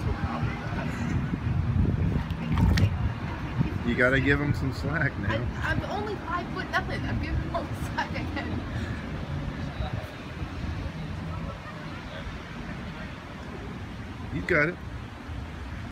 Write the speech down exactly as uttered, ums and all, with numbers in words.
You gotta give him some slack now. I, I'm only five foot nothing. I'm giving him all the slack I can. You got it.